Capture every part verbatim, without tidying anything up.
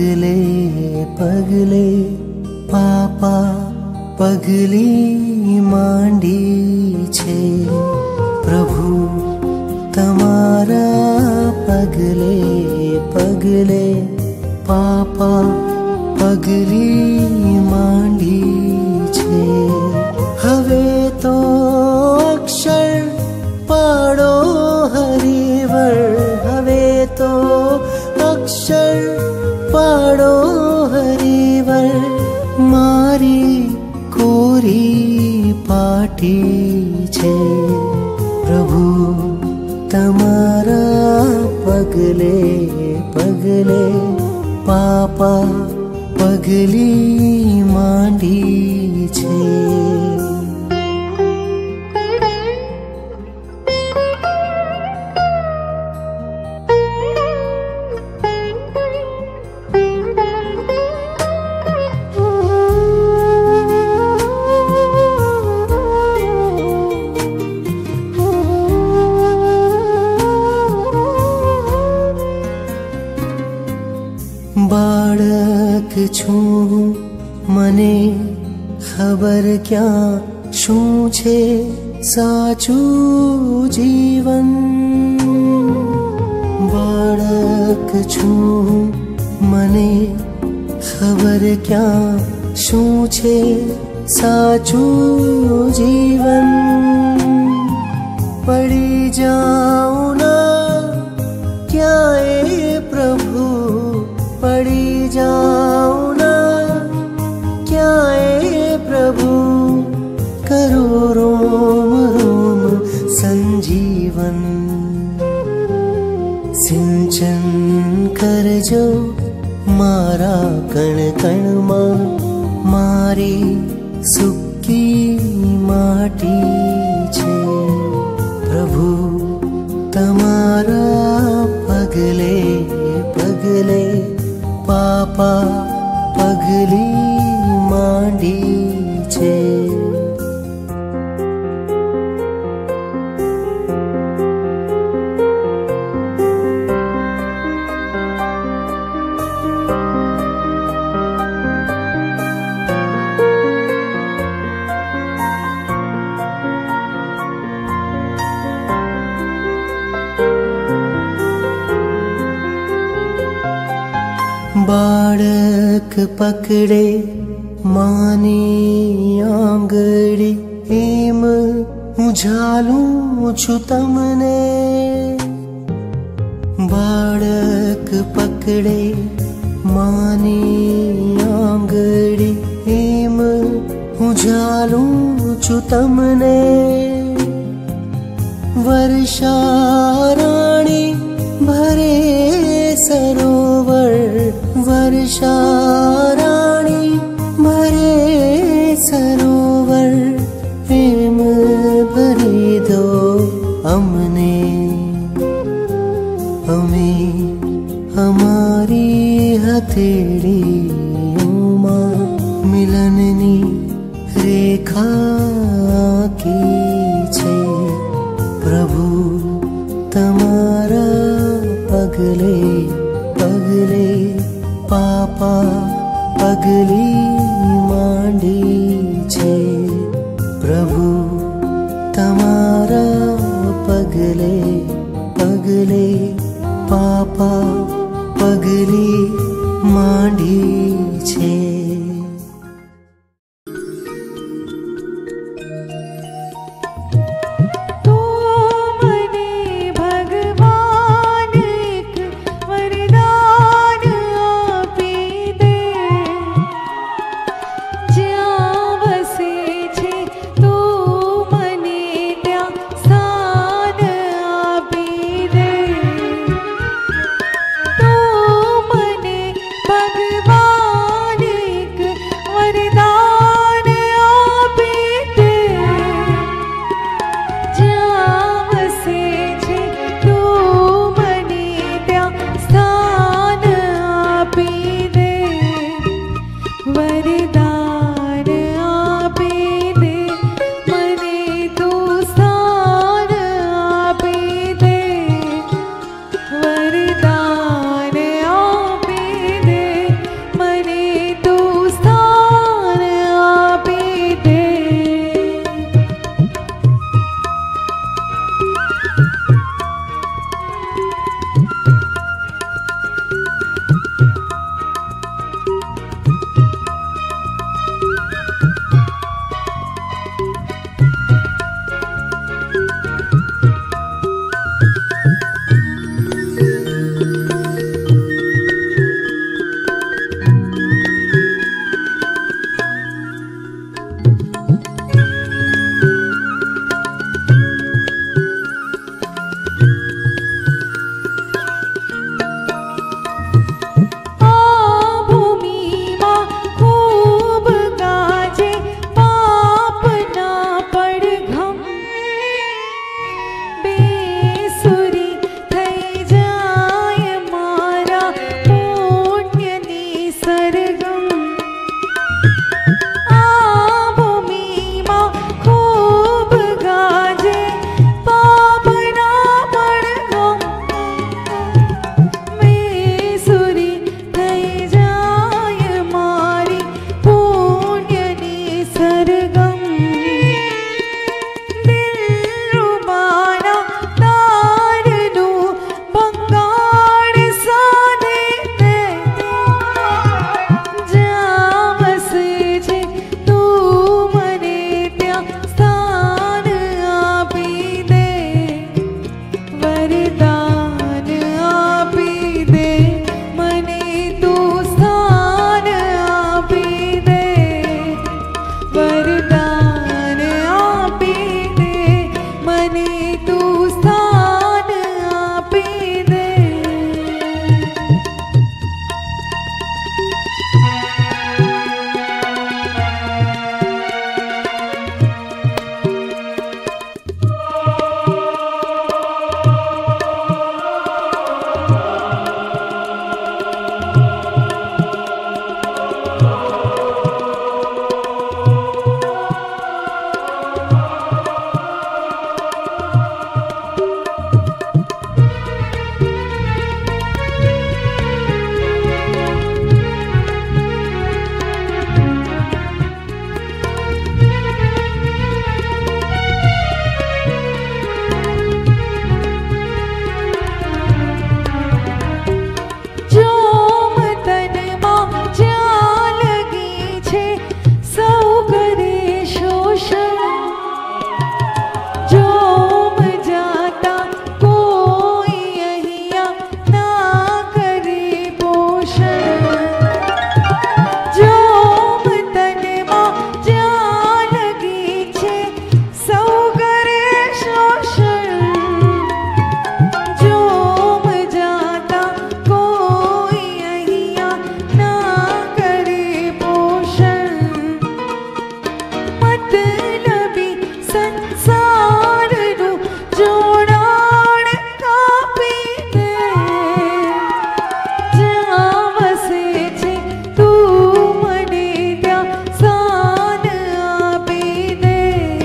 પગલે પગલે પાપા પગલી માંડી છે પ્રભુ તમારા પગલે પગલે પાપા પગલી માંડી છે હવે તો અક્ષર પાડો હરિવર હવે તો અક્ષર પાડો હરિવર મારી કોરી પાટી છે પ્રભુ તમારા પગલે પગલે પાપા પગલી માંડી છે બાળક છું મને ખબર ક્યાં શું છે સાચું જીવન બાળક છું મને ખબર ક્યાં શું છે સાચું જીવન પડી જાઉં ના ક્યાંય પ્રભુ पड़ी जाऊं ना क्याए प्रभु करो रोम रोम संजीवन सिंचन करजो मारा कण कण में मारी सुक्की माटी छे प्रभु तमारा पगले पगले पापा पगली માંડી છે बाळक पकड़े मानी आंगड़ी एम उझालूं छू तमने बाळक पकड़े मानी आंगड़ी एम उझालूं छू तमने वर्षा राणी भरे सरोवर वर्षा राणी भरे सरोवर प्रेम भरी दो अमने अमे हमारी हथेळीओमां मिलननी रेखा की छे प्रभु तमारा पगले पगले पापा पगली માંડી છે प्रभु तमारा पगले पगले पापा पगली માંડી છે भगवान सरगम आ भूमि मां खूब गाजे पापना पड़गम में सुरी થઈ જાય મારી પુણ્યની સરગમ દિલરૂબાના તારનું બંગાળ સાધે તે જ્યાં વસે છે તું મને ત્યાં સ્થાન આપી દે વરદાન આપી દે મને તું સ્થાન આપી દે વરદાન આપી દે મને તું સ્થાન આપી દે જોમ તનમાં જ્યાં લગી છે સૌ કરે શોષણ જોમ જાતા કોઈ અહીંયા ના કરે પોષણ જોમ તનમાં જ્યાં લગી છે સૌ કરે શોષણ જોમ જાતા કોઈ અહીંયા ના કરે પોષણ મતલબી સંસારનું જોડાણ કાપી દે જ્યાં વસે છે તું મને ત્યાં સ્થાન આપી દે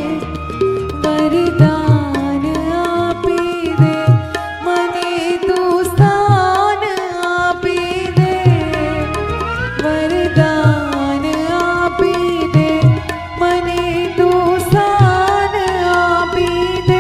વરદાન આપી દે મને તું સ્થાન આપી દે વરદાન આપી દે મને તું સ્થાન આપી દે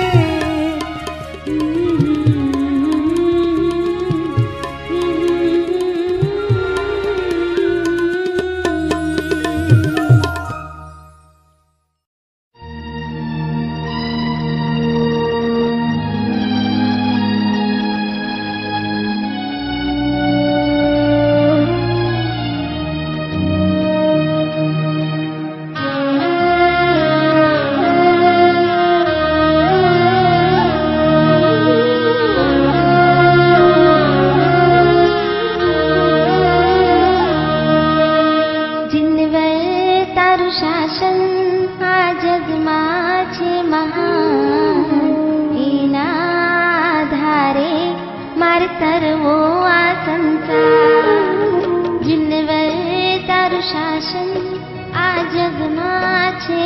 જીનવર તારું શાસન આ જગમાં છે મહાન એના આધારે મારે તરવો આ સંસાર જીનવર તારું શાસન આ જગમાં છે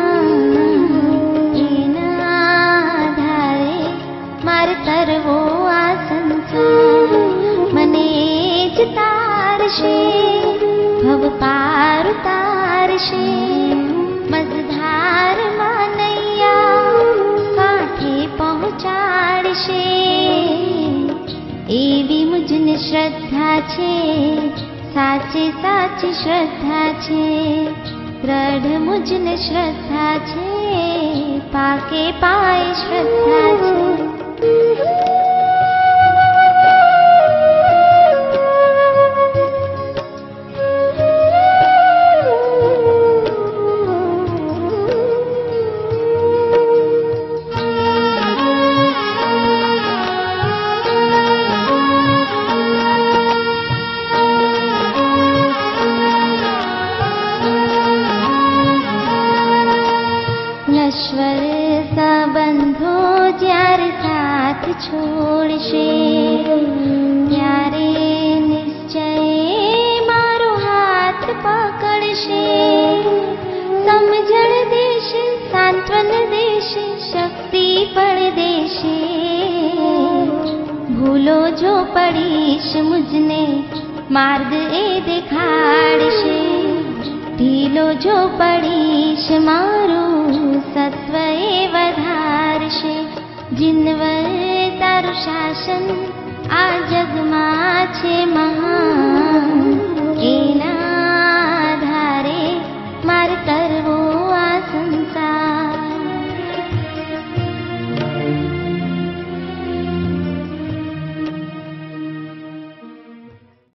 મહાન એના આધારે મારે તરવો આ સંસાર મને જ તારશે ભવ પાર ઉતારશે મઝધાર માં નૈયા કાંઠે પહોંચાડશે એવી મુજને શ્રદ્ધા છે સાચે સાચી શ્રદ્ધા છે દ્રઢ મુજને શ્રદ્ધા છે પાકે પાય શ્રદ્ધા છે નશ્વર સંબંધો જ્યારે સાથ છોડશે ત્યારે નિશ્ચય મારો જીવન દેશે શક્તિ પણ દેશે ભૂલો જો પડીશ મુજને માર્ગ એ દેખાડશે ઢીલો જો પડીશ મારું સત્વ એ વધારશે જીનવર તારું શાસન આ જગમાં છે મહાન